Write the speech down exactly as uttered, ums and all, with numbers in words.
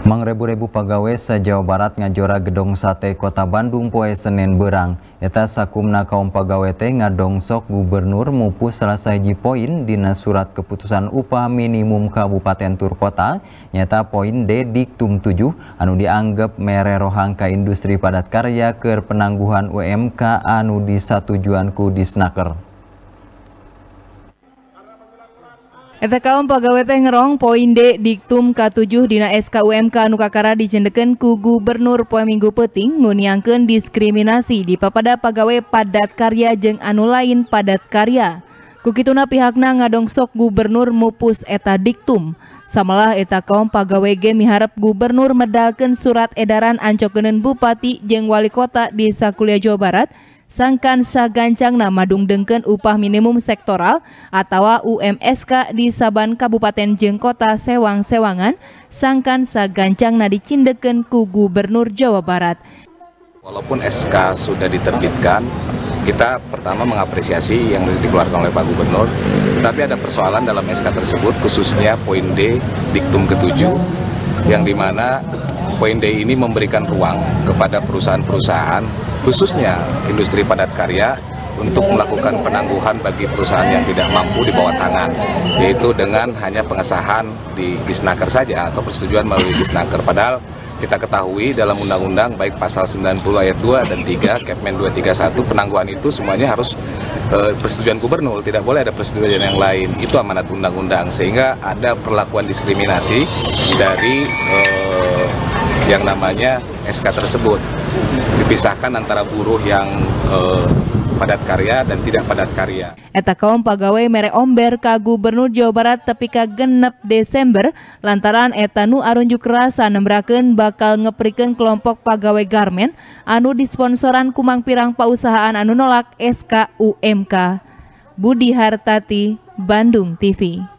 Mangrebu-rebu pegawai se-Jawa Barat ngajora gedong sate Kota Bandung poe Senin berang. Eta sakumna kaum pegawai teh ngadongsok gubernur mupus salah hiji poin dina surat keputusan upah minimum Kabupaten Tur Kota nyata poin D diktum tujuh anu dianggap mere rohang ka industri padat karya keur penangguhan U M K anu disatujuan ku Disnaker. Eta kaum pegawai teh ngerong poin D diktum K tujuh dina S K U M K anu kakara dicendekeun ku gubernur poe Minggu peuting nguniangkeun diskriminasi di papada pegawai padat karya jeung anu lain padat karya. Kukituna pihakna ngadongsok gubernur mupus eta diktum. Samalah eta kaum pegawai ge miharep gubernur medalkeun surat edaran ancokeun bupati jeung wali kota di sakuliah Jawa Barat sangkan sagancangna madungdengkeun upah minimum sektoral atawa U M S K di saban kabupaten jeung kota sewang-sewangan sangkan sagancangna dicindekeun ku gubernur Jawa Barat. Walaupun S K sudah diterbitkan, kita pertama mengapresiasi yang dikeluarkan oleh Pak Gubernur, tapi ada persoalan dalam S K tersebut, khususnya poin D diktum ketujuh, yang dimana poin D ini memberikan ruang kepada perusahaan-perusahaan, khususnya industri padat karya, untuk melakukan penangguhan bagi perusahaan yang tidak mampu di bawah tangan, yaitu dengan hanya pengesahan di Disnaker saja atau persetujuan melalui Disnaker. Padahal kita ketahui dalam undang-undang baik pasal sembilan puluh ayat dua dan tiga, Kepmen dua tiga satu, penangguhan itu semuanya harus e, persetujuan gubernur, tidak boleh ada persetujuan yang lain. Itu amanat undang-undang, sehingga ada perlakuan diskriminasi dari e, yang namanya S K tersebut. Dipisahkan antara buruh yang e, padat karya dan tidak padat karya. Eta kaum pegawai mere omber ka gubernur Jawa Barat tepi ka genep Desember lantaran eta nu arunjuk rasa nembrakeun bakal ngeprikeun kelompok pegawai garmen anu disponsoran kumang pirang pausahaan anu nolak S K U M K. Budi Hartati, Bandung T V.